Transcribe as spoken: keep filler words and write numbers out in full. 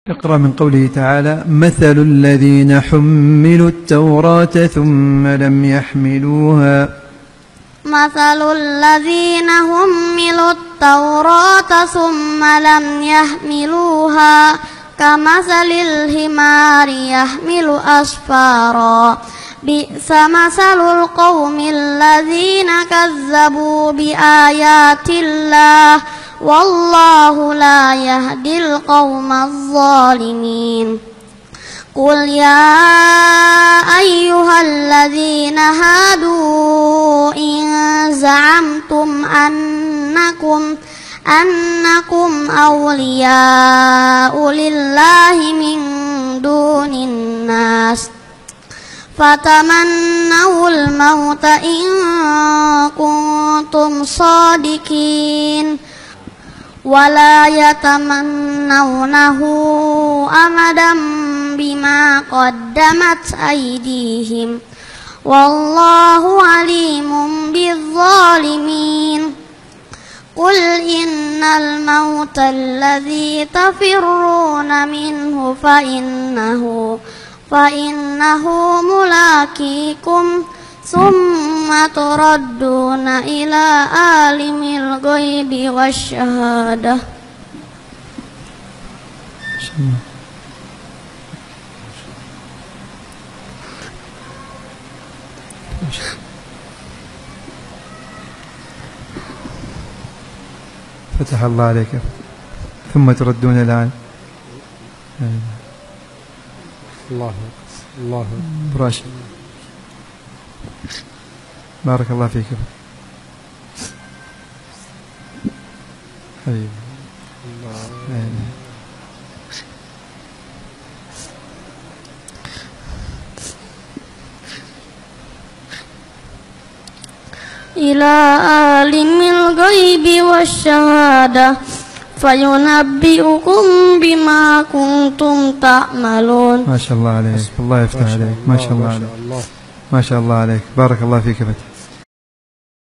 اقرأ من قوله تعالى: مثل الذين حملوا التوراة ثم لم يحملوها. مثل الذين حملوا التوراة ثم لم يحملوها كمثل الحمار يحمل أسفارا بئس مثل القوم الذين كذبوا بآيات الله والله لا يهدي القوم الظالمين. قل يا أيها الذين هادوا إن زعمتم أنكم أنكم أولياء لله من دون الناس فتمنوا الموت إن كنتم صادقين ولا يتمنونه أبدا بما قدمت أيديهم والله عليم بالظالمين. قل إن الموت الذي تفرون منه فإنه فإنه ملاقيكم ثم تردون إلى عالم الغيب والشهادة. فتح الله عليك. ثم تردون الآن. الله الله براشد. بارك الله فيك حبيبي. إلى عالم الغيب والشهادة فينبئكم بما كنتم تعملون. ما شاء الله عليك، الله يفتح عليك، ما شاء الله عليك، ما شاء الله عليك، بارك الله فيك فتح.